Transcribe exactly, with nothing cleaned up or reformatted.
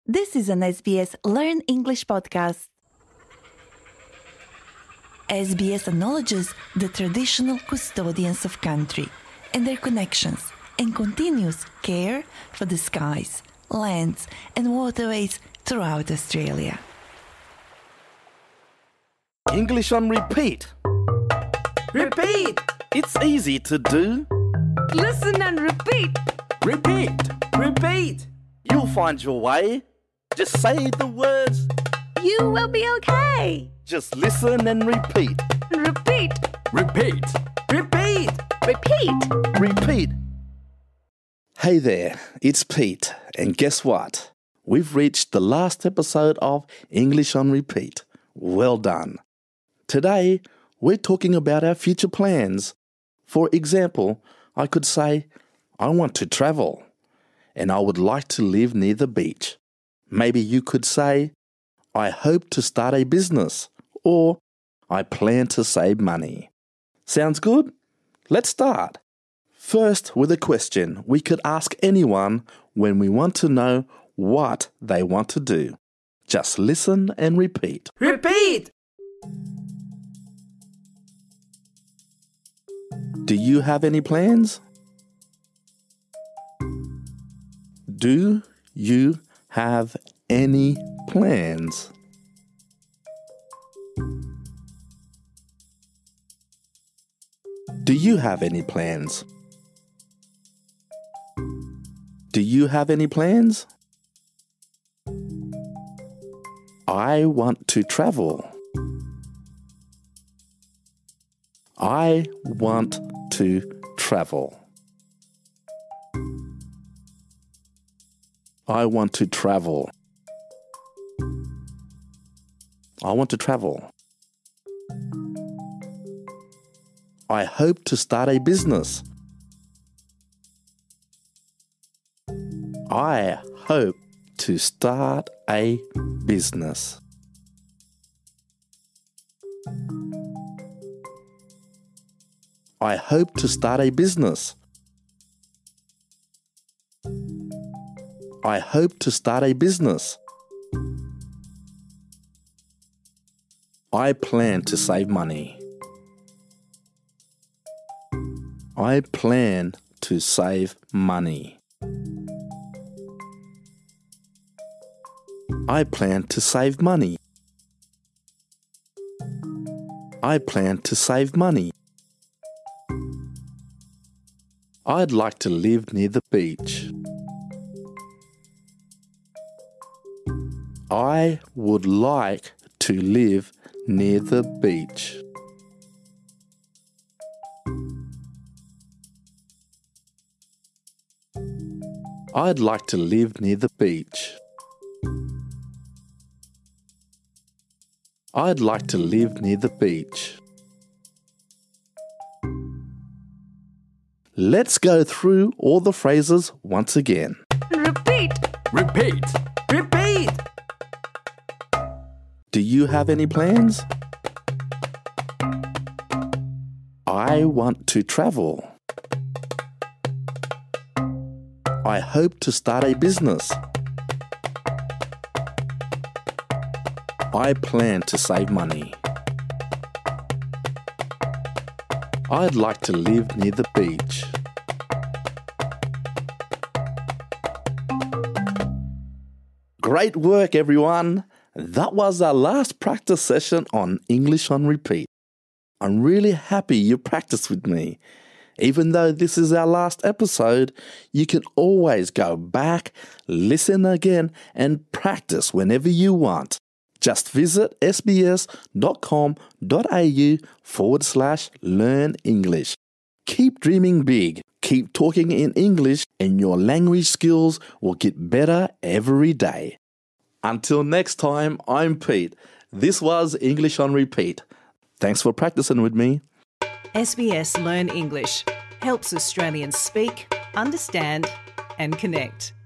This is an S B S Learn English podcast. S B S acknowledges the traditional custodians of country and their connections and continuous care for the skies, lands and waterways throughout Australia. English on repeat. Repeat! It's easy to do. Listen and repeat! Repeat. Repeat! You'll find your way. Just say the words. You will be okay! Just listen and repeat. Repeat! Repeat. Repeat! Repeat! Repeat. Hey there, it's Pete. And guess what? We've reached the last episode of English on Repeat. Well done. Today, we're talking about our future plans. For example, I could say, I want to travel, and I would like to live near the beach. Maybe you could say, I hope to start a business, or I plan to save money. Sounds good? Let's start. First, with a question we could ask anyone when we want to know what they want to do. Just listen and repeat. Repeat! Do you have any plans? Do you have any plans? Do you have any plans? Do you have any plans? I want to travel. I want to travel. I want to travel. I want to travel. I hope to start a business. I hope to start a business. I hope to start a business. I hope to start a business. I plan to save money. I plan to save money. I plan to save money. I plan to save money. I'd like to live near the beach. I would like to live near the beach. I'd like to live near the beach. I'd like to live near the beach. Let's go through all the phrases once again. Repeat! Repeat. Repeat! Do you have any plans? I want to travel. I hope to start a business. I plan to save money. I'd like to live near the beach. Great work, everyone! That was our last practice session on English on Repeat. I'm really happy you practiced with me. Even though this is our last episode, you can always go back, listen again, and practice whenever you want. Just visit sbs.com.au forward slash learn English. Keep dreaming big, keep talking in English, and your language skills will get better every day. Until next time, I'm Pete. This was English on Repeat. Thanks for practicing with me. S B S Learn English helps Australians speak, understand and connect.